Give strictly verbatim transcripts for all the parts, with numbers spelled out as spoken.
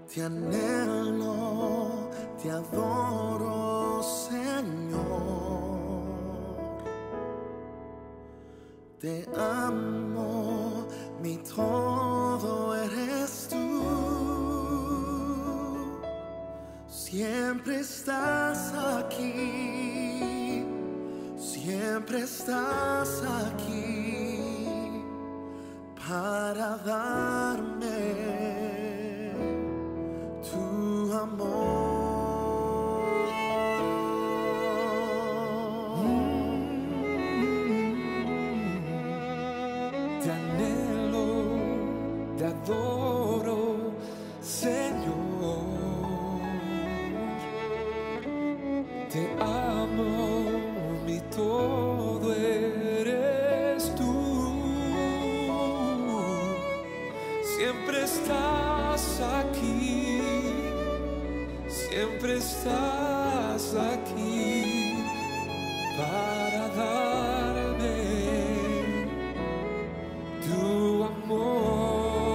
Te anhelo, te adoro, Señor. Te amo, mi todo eres tú. Siempre estás aquí, siempre estás aquí para darme tu amor. Te anhelo, te adoro, Señor. Te amo, mi todo eres tú. Siempre estás aquí, siempre estás aquí para darme tu amor.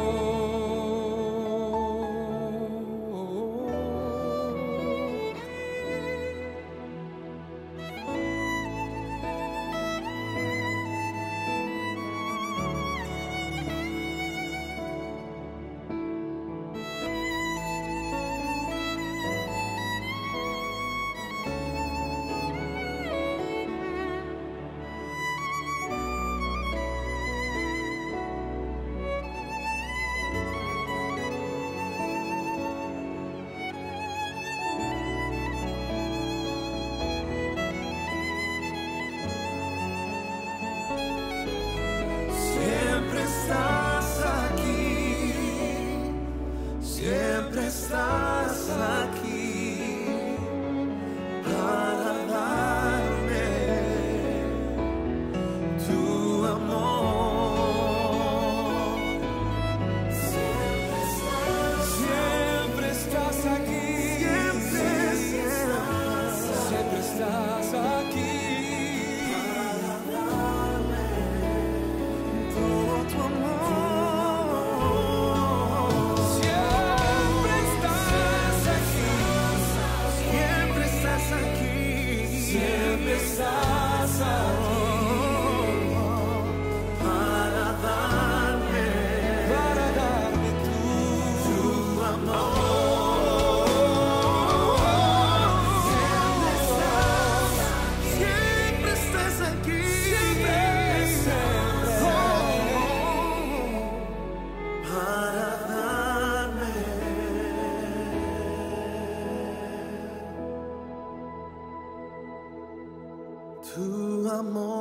Siempre estás aquí, siempre estás aquí para darme tu amor. Siempre estás, Siempre estás aquí, siempre, siempre, siempre estás aquí. todo tu amor. Siempre estás aquí, Siempre estás aquí, siempre estás aquí para darme para darme tu tu amor. Siempre estás, siempre estás aquí, siempre. oh, para darme tu amor.